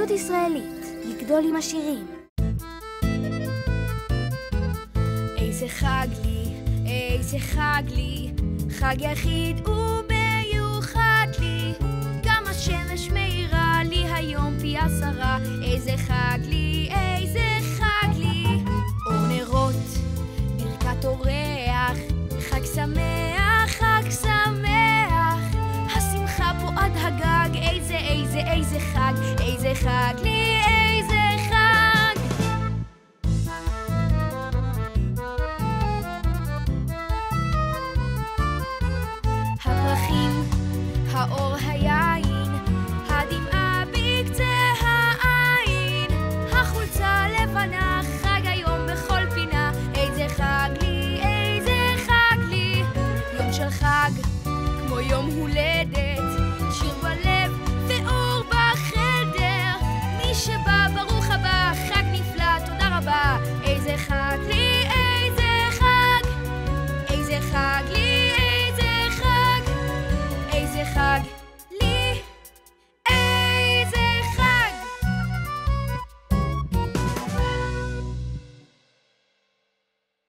ילדות ישראלית, לגדול עם השירים. איזה חג לי, איזה חג לי, חג יחיד ומיוחד לי. גם השמש מאירה לי היום פי 10. איזה חג לי, איזה חג לי. אור נרות, ברכת אורח, חג שמח, חג שמח. השמחה פה עד הגג, איזה חג, איזה חג לי.